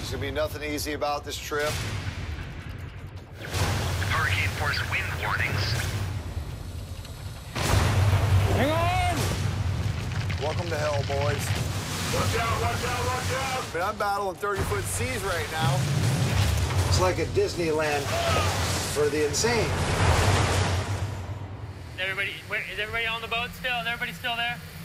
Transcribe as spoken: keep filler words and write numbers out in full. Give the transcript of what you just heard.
There's gonna be nothing easy about this trip. Hurricane force wind warnings. Hang on! Welcome to hell, boys. Watch out, watch out, watch out! But I'm battling thirty-foot seas right now. It's like a Disneyland for the insane. Everybody, where, is everybody on the boat still? Is everybody still there?